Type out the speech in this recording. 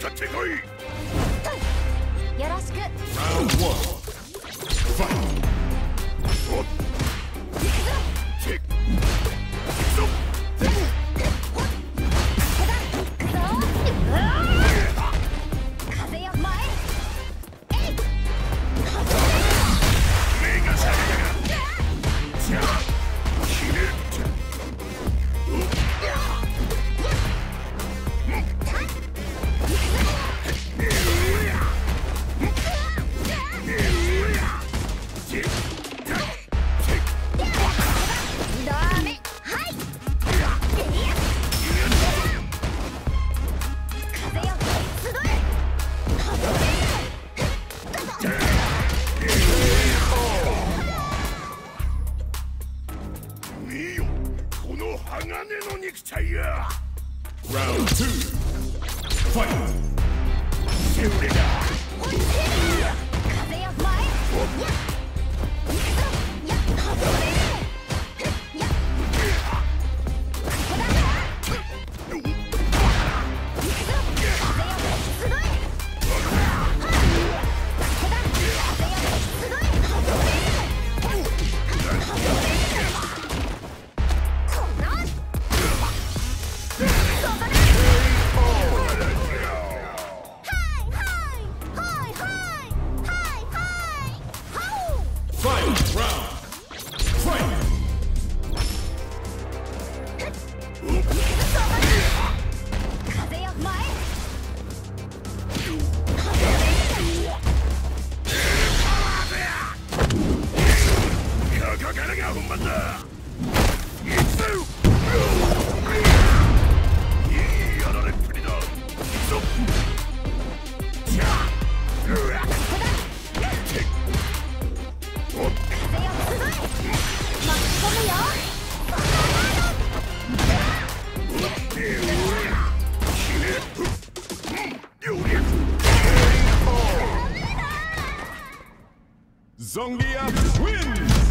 かってこい。 よろしく。 Round 1 Fight。 おっチェックそっ風よ前。 目が覚めたか。じゃあ決めるってダメ。はい。風よ集え。 見よこの鋼の肉体や。Round 2 Fight。 セウレだ。 風よ前。 Fight round. Fight. 風よ前。 ここからが本番だ。行くぞ。いいやられっぷりだ。行くぞ。じゃあZongia wins!